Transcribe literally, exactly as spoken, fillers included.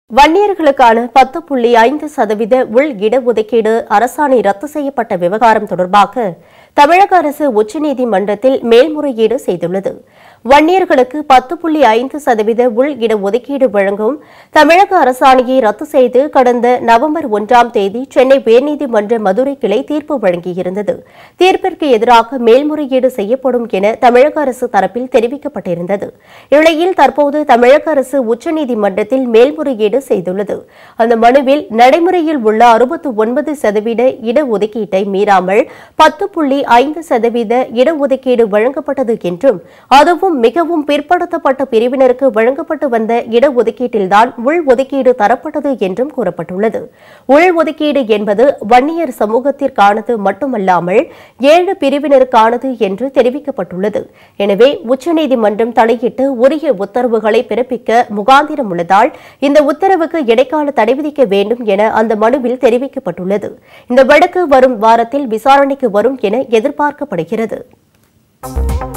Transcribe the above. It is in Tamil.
வன்னியர்களுக்கான பத்து புள்ளி ஐந்து சதவீத உள் இடஒதுக்கீடு அரசாணை ரத்து செய்யப்பட்ட விவகாரம் தொடர்பாக தமிழக அரசு உச்சநீதிமன்றத்தில் மேல்முறையீடு செய்துள்ளது. வன்னியர்களுக்கு பத்து புள்ளி ஐந்து சதவீத உள் இடஒதுக்கீடு வழங்கும் தமிழக அரசாணையை ரத்து செய்து கடந்த நவம்பர் ஒன்றாம் தேதி சென்னை உயர்நீதிமன்ற மதுரை கிளை தீர்ப்பு வழங்கியிருந்தது. தீர்ப்பிற்கு எதிராக மேல்முறையீடு செய்யப்படும் என தமிழக அரசு தரப்பில் தெரிவிக்கப்பட்டிருந்தது. இந்நிலையில் தற்போது தமிழக அரசு உச்சநீதிமன்றத்தில் மேல்முறையீடு செய்துள்ளது. அந்த மனுவில் நடைமுறையில் உள்ள அறுபத்தி ஒன்பது சதவீத இடஒதுக்கீட்டை மீறாமல் பத்து புள்ளி ஐந்து சதவீத இடஒதுக்கீடு வழங்கப்பட்டது என்றும் அதுவும் மிகவும் பிற்படுத்தப்பட்ட பிரிவினருக்கு வழங்கப்பட்டு வந்த இடஒதுக்கீட்டில்தான் உள் ஒதுக்கீடு தரப்பட்டது என்றும் கூறப்பட்டுள்ளது. உள் ஒதுக்கீடு என்பது வன்னியர் சமூகத்திற்கானது மட்டுமல்லாமல் ஏழு பிரிவினருக்கானது என்று தெரிவிக்கப்பட்டுள்ளது. எனவே உச்சநீதிமன்றம் தலையிட்டு உரிய உத்தரவுகளை பிறப்பிக்க முகாந்திரம் உள்ளதால் இந்த உத்தரவுக்கு இடைக்கால தடை விதிக்க வேண்டும் என அந்த மனுவில் தெரிவிக்கப்பட்டுள்ளது. இந்த வழக்கு வரும் வாரத்தில் விசாரணைக்கு வரும் என எதிர்பார்க்கப்படுகிறது.